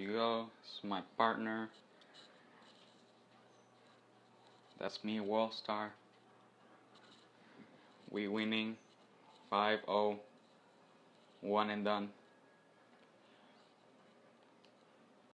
you go. It's my partner. That's me, Wallstar. We winning 5-0. One and done.